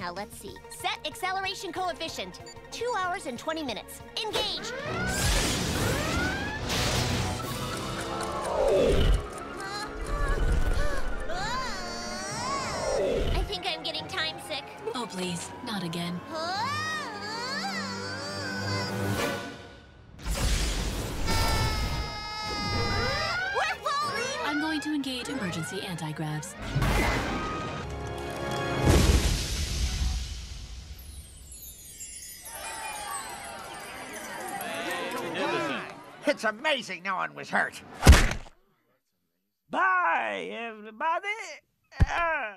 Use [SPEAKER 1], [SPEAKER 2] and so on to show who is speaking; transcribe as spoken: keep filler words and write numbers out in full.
[SPEAKER 1] Now let's see. Set acceleration coefficient. Two hours and twenty minutes. Engage! I think I'm getting time sick.
[SPEAKER 2] Oh, please, not again.
[SPEAKER 1] We're falling!
[SPEAKER 2] I'm going to engage emergency anti-gravs.
[SPEAKER 3] It's amazing no one was hurt.
[SPEAKER 4] Bye, everybody. Uh...